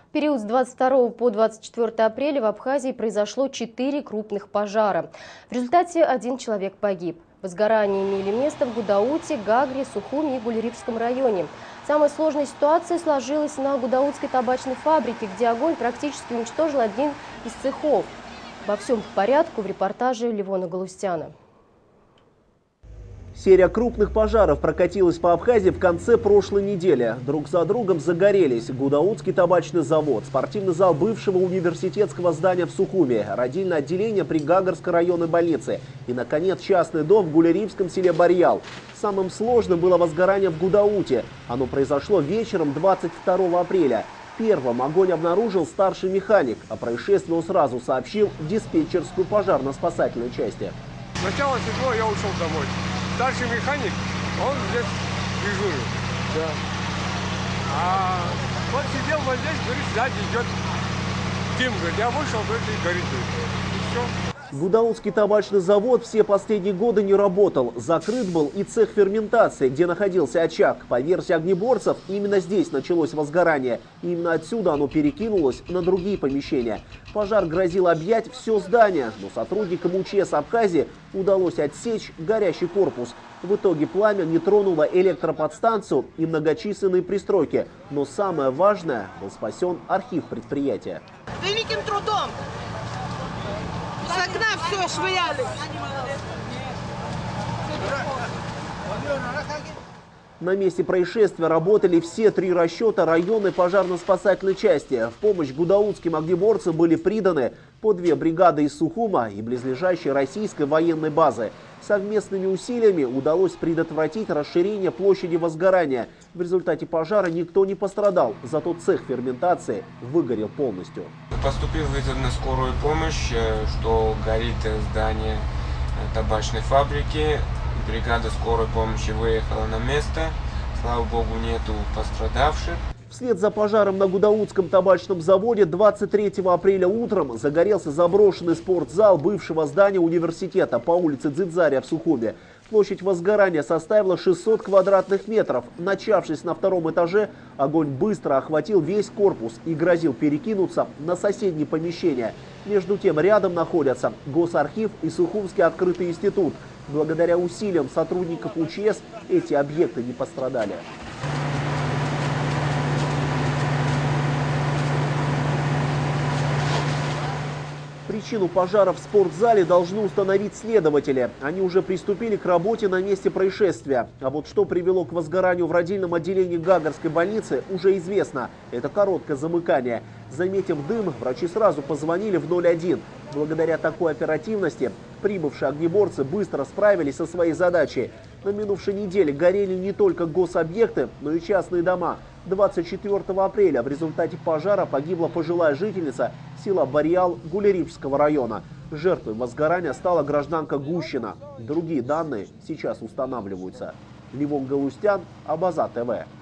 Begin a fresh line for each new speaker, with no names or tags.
В период с 22 по 24 апреля в Абхазии произошло 4 крупных пожара. В результате 1 человек погиб. Возгорания имели место в Гудауте, Гагре, Сухуми и Гулерибском районе. Самая сложная ситуация сложилась на Гудаутской табачной фабрике, где огонь практически уничтожил один из цехов. Во всем по порядку в репортаже Левона Галустяна.
Серия крупных пожаров прокатилась по Абхазии в конце прошлой недели. Друг за другом загорелись Гудаутский табачный завод, спортивный зал бывшего университетского здания в Сухуми, родильное отделение при Гагарской районной больнице и, наконец, частный дом в Гулерибском селе Барьял. Самым сложным было возгорание в Гудауте. Оно произошло вечером 22 апреля. Первым огонь обнаружил старший механик. О происшествии он сразу сообщил в диспетчерскую пожарно-спасательной части.
Начало 7 я ушел домой. Старший механик, он здесь дежурил. Да. А вот сидел вот здесь, говорит, сзади идет дым. Говорит, я вышел, говорит, и горит. И все.
Гудаутский табачный завод все последние годы не работал. Закрыт был и цех ферментации, где находился очаг. По версии огнеборцев, именно здесь началось возгорание. И именно отсюда оно перекинулось на другие помещения. Пожар грозил объять все здание, но сотрудникам УЧС Абхазии удалось отсечь горящий корпус. В итоге пламя не тронуло электроподстанцию и многочисленные пристройки. Но самое важное, был спасен архив предприятия.
Великим трудом! С окна все швыряли.
На месте происшествия работали все 3 расчета районной пожарно-спасательной части. В помощь гудаутским огнеборцам были приданы по 2 бригады из Сухума и близлежащей российской военной базы. Совместными усилиями удалось предотвратить расширение площади возгорания. В результате пожара никто не пострадал, зато цех ферментации выгорел полностью.
Поступил вызов на скорую помощь, что горит здание табачной фабрики. Бригада скорой помощи выехала на место. Слава богу, нету пострадавших.
Вслед за пожаром на Гудаутском табачном заводе 23 апреля утром загорелся заброшенный спортзал бывшего здания университета по улице Дзидзаря в Сухуме. Площадь возгорания составила 600 квадратных метров. Начавшись на 2-м этаже, огонь быстро охватил весь корпус и грозил перекинуться на соседние помещения. Между тем рядом находятся Госархив и Сухумский открытый институт. Благодаря усилиям сотрудников УЧС эти объекты не пострадали. Причину пожара в спортзале должны установить следователи. Они уже приступили к работе на месте происшествия. А вот что привело к возгоранию в родильном отделении Гагарской больницы, уже известно. Это короткое замыкание. Заметив дым, врачи сразу позвонили в 01. Благодаря такой оперативности прибывшие огнеборцы быстро справились со своей задачей. На минувшей неделе горели не только гособъекты, но и частные дома. 24 апреля в результате пожара погибла пожилая жительница села Барьял Гулерибского района. Жертвой возгорания стала гражданка Гущина. Другие данные сейчас устанавливаются. Левон Галустян, Абаза ТВ.